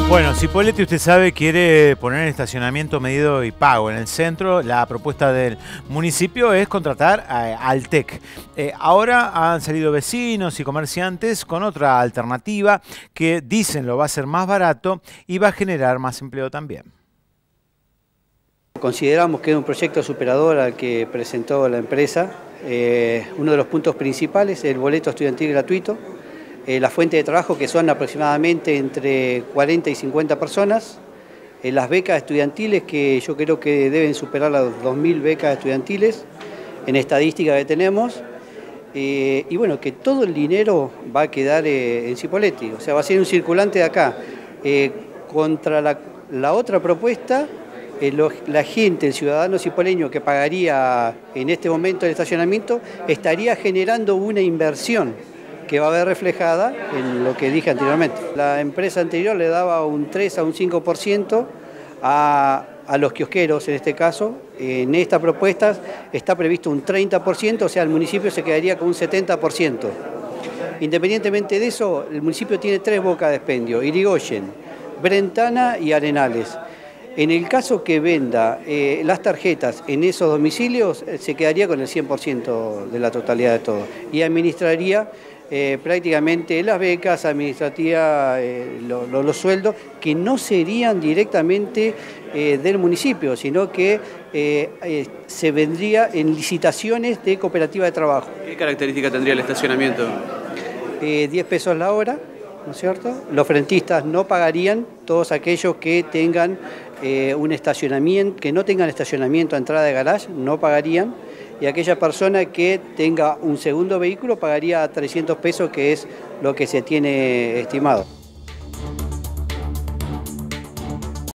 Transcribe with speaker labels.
Speaker 1: Bueno, Cipolletti, usted sabe, quiere poner estacionamiento medido y pago en el centro. La propuesta del municipio es contratar a Altec. Ahora han salido vecinos y comerciantes con otra alternativa que dicen lo va a hacer más barato y va a generar más empleo también.
Speaker 2: Consideramos que es un proyecto superador al que presentó la empresa. Uno de los puntos principales es el boleto estudiantil gratuito. La fuente de trabajo, que son aproximadamente entre 40 y 50 personas, las becas estudiantiles, que yo creo que deben superar las 2.000 becas estudiantiles en estadística que tenemos, y bueno, que todo el dinero va a quedar en Cipolletti, o sea, va a ser un circulante de acá. Contra la otra propuesta, la gente, el ciudadano cipoleño que pagaría en este momento el estacionamiento, estaría generando una inversión que va a ver reflejada en lo que dije anteriormente. La empresa anterior le daba un 3 a un 5% a los kiosqueros en este caso. En esta propuesta está previsto un 30%, o sea, el municipio se quedaría con un 70%. Independientemente de eso, el municipio tiene 3 bocas de expendio: Irigoyen, Brentana y Arenales. En el caso que venda las tarjetas en esos domicilios, se quedaría con el 100% de la totalidad de todo y administraría prácticamente las becas, administrativa, los sueldos, que no serían directamente del municipio, sino que se vendría en licitaciones de cooperativa de trabajo.
Speaker 3: ¿Qué característica tendría el estacionamiento?
Speaker 2: 10 pesos la hora, ¿no es cierto? Los frentistas no pagarían, todos aquellos que tengan un estacionamiento, que no tengan estacionamiento a entrada de garage, no pagarían. Y aquella persona que tenga un segundo vehículo pagaría 300 pesos, que es lo que se tiene estimado.